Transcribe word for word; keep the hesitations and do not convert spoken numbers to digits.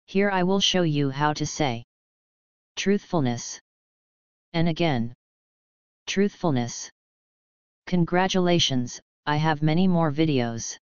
Here I will show you how to say truthfulness. And again, truthfulness. Congratulations, I have many more videos.